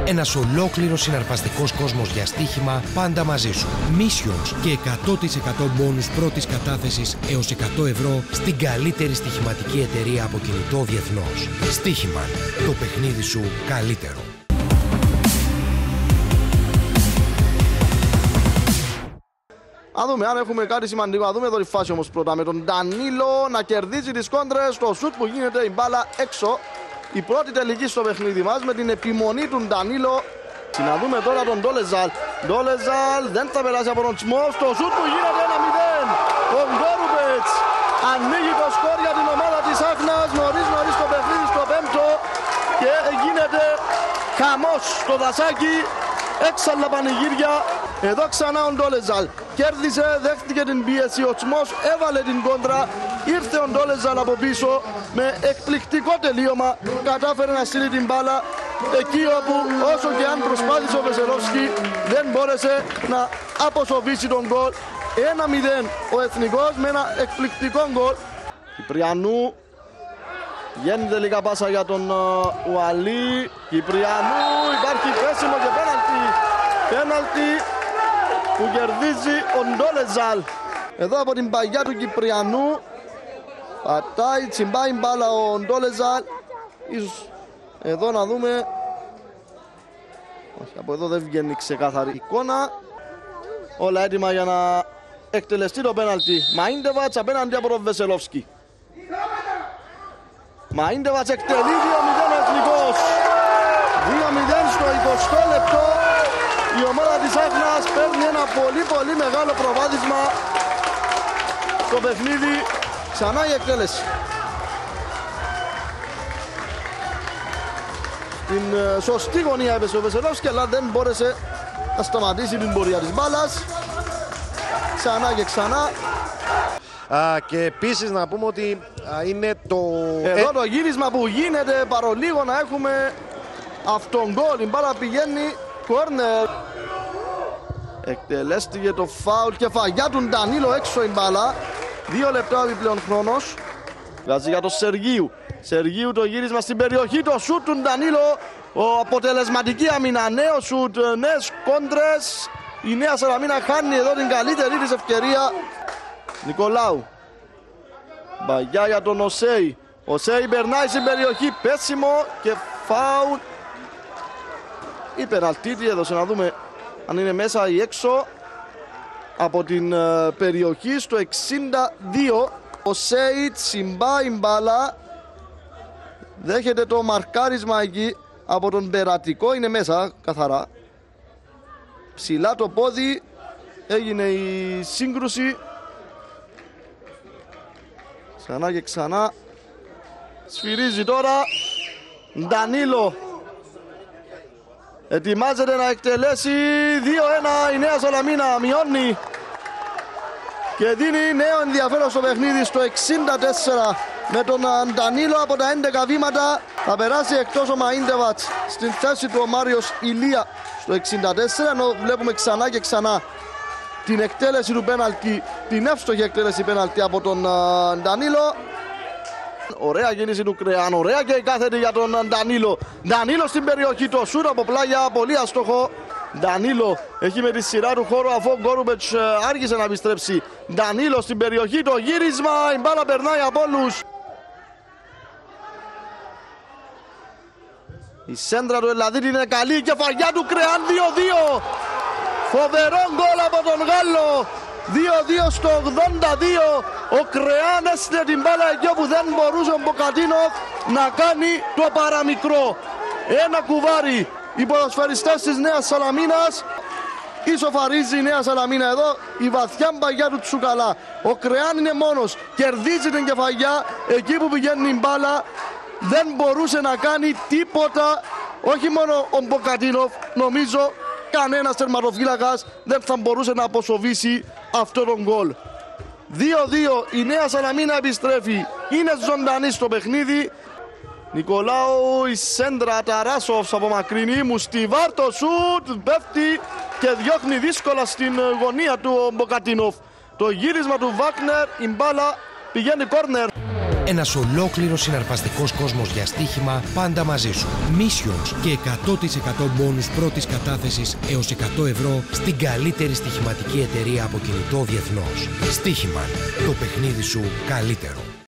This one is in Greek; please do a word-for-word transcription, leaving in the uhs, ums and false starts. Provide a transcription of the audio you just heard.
Ένας ολόκληρος συναρπαστικός κόσμος για στοίχημα πάντα μαζί σου. Missions και εκατό τοις εκατό μπόνους πρώτης κατάθεσης έως εκατό ευρώ στην καλύτερη στοιχηματική εταιρεία από κινητό διεθνώς. Στοίχημαν. Το παιχνίδι σου καλύτερο. Α δούμε αν έχουμε κάτι σημαντικό. Α δούμε εδώ τη φάση όμως πρώτα με τον Ντανίλο να κερδίζει τις κόντρες. Το σουτ που γίνεται η μπάλα έξω. Η πρώτη τελική στο παιχνίδι μας με την επιμονή του Ντανίλο. Να δούμε τώρα τον Ντόλεζαλ. Ντόλεζαλ δεν θα περάσει από τον Τσμόφ. Το σουτ που γίνεται ένα μηδέν. Ο Γκόρουπετς ανοίγει το σκορ για την ομάδα της Άχνας. Νωρίς νωρίς το παιχνίδι στο πέμπτο. Και γίνεται χαμός στο δασάκι. Έξαλλα πανηγύρια. Εδώ ξανά ο Ντόλεζαλ κέρδισε, δέχτηκε την πίεση, ο Τσμός έβαλε την κόντρα, ήρθε ο Ντόλεζαλ από πίσω με εκπληκτικό τελείωμα, κατάφερε να στείλει την μπάλα εκεί όπου όσο και αν προσπάθησε ο Βεσελόφσκι δεν μπόρεσε να αποσοβήσει τον γκολ. ένα μηδέν ο Εθνικός με ένα εκπληκτικό γκολ. Κυπριανού, βγαίνει τελικά πάσα για τον uh, Ουαλή. Κυπριανού, υπάρχει πέσιμο και πέναλτι. Πέναλτι που κερδίζει ο Ντόλεζαλ. Εδώ από την παγιά του Κυπριανού πατάει, τσιμπάει μπάλα ο Ντόλεζαλ. Ίσως εδώ να δούμε. Όχι, από εδώ δεν βγαίνει ξεκάθαρη εικόνα. Όλα έτοιμα για να εκτελεστεί το πέναλτι. Μαΐντεβατς απέναντι από τον Βεσελόφσκι. Μαΐντεβατς εκτελεί, δύο μηδέν ο Εθνικός. δύο μηδέν στο εικοστό λεπτό. Η ομάδα της Άχνας παίρνει ένα πολύ πολύ μεγάλο προβάδισμα στο παιχνίδι. Ξανά η εκτέλεση. Την uh, σωστή γωνία έπεσε ο Βεσελόφσκι, αλλά δεν μπόρεσε να σταματήσει την πορεία της μπάλας. Ξανά και ξανά. Α, και επίσης να πούμε ότι α, είναι το... Εδώ το γύρισμα που γίνεται παρολίγο να έχουμε αυτόν γκολ. Η μπάλα πηγαίνει κόρνερ. Εκτελέστηκε το φάουλ και φαγιά του Ντανίλο έξω η μπάλα. Δύο λεπτά επιπλέον χρόνος. Βγάζει για τον Σεργίου. Σεργίου το γύρισμα στην περιοχή. Το σουτ του Ντανίλο. Ο αποτελεσματική άμυνα. Νέο σουτ, νέες κόντρες. Η Νέα Σαλαμίνα χάνει εδώ την καλύτερη της ευκαιρία. Νικολάου. Μπαγιά για τον Οσέι. Οσέι περνάει στην περιοχή. Πέσιμο και φάουλ. Η πεναλτή τι έδωσε, να δούμε αν είναι μέσα ή έξω από την uh, περιοχή στο εξήντα δύο. Ο Σέιτ συμπάει μπάλα, δέχεται το μαρκάρισμα εκεί από τον Περατικό, είναι μέσα καθαρά. Ψηλά το πόδι, έγινε η σύγκρουση. Ξανά και ξανά. Σφυρίζει τώρα Ντανίλο. Ετοιμάζεται να εκτελέσει. Δύο ένα η Νέα Σαλαμίνα μειώνει και δίνει νέο ενδιαφέρον στο παιχνίδι στο εξήντα τέσσερα. Με τον Ντανίλο από τα έντεκα βήματα θα περάσει εκτός ο Μαΐντεβατς. Στην θέση του ο Μάριος Ηλία στο εξήντα τέσσερα, ενώ βλέπουμε ξανά και ξανά την εκτέλεση του πέναλτι, την εύστοχη εκτέλεση πέναλτι από τον Ντανίλο. Ωραία κίνηση του Κρεάν, ωραία και η κάθετη για τον Ντανίλο. Ντανίλο στην περιοχή, το σούτ από πλάγια, πολύ αστοχό. Ντανίλο έχει με τη σειρά του χώρο αφού ο Γκόρουπετς άργησε να επιστρέψει. Ντανίλο στην περιοχή, το γύρισμα, η μπάλα περνάει από όλους. Η σέντρα του Ελλαδίτη είναι καλή, η κεφαλιά του Κρεάν δύο δύο. Φοβερό γκολ από τον Γάλλο. δύο δύο στο ογδόντα δύο. Ο Κρεάν έστειλε την μπάλα εκεί όπου δεν μπορούσε ο Μποκατίνοφ να κάνει το παραμικρό. Ένα κουβάρι. Οι ποδοσφαιριστές της Νέας Σαλαμίνας. Ισοφαρίζει η Νέα Σαλαμίνα εδώ. Η βαθιά μπαγιά του Τσουκαλά. Ο Κρεάν είναι μόνος. Κερδίζει την κεφαλιά. Εκεί που πηγαίνει η μπάλα δεν μπορούσε να κάνει τίποτα. Όχι μόνο ο Μποκατίνοφ. Νομίζω κανένας τερματοφύλακας δεν θα μπορούσε να αποσοβήσει αυτό τον γκολ. δύο δύο η Νέα Σαλαμίνα επιστρέφει. Είναι ζωντανή στο παιχνίδι. Νικολάου, η σέντρα Ταράσοφς από μακρινή, Μουστιβάρ το σουτ, πέφτει και διώχνει δύσκολα στην γωνία του ο Μποκατίνοφ. Το γύρισμα του Βάκνερ, η μπάλα πηγαίνει κόρνερ. Ένας ολόκληρος συναρπαστικός κόσμος για στοίχημα πάντα μαζί σου. Missions και εκατό τοις εκατό μπόνους πρώτης κατάθεσης έως εκατό ευρώ στην καλύτερη στοιχηματική εταιρεία από κινητό διεθνώς. Στοίχημαν. Το παιχνίδι σου καλύτερο.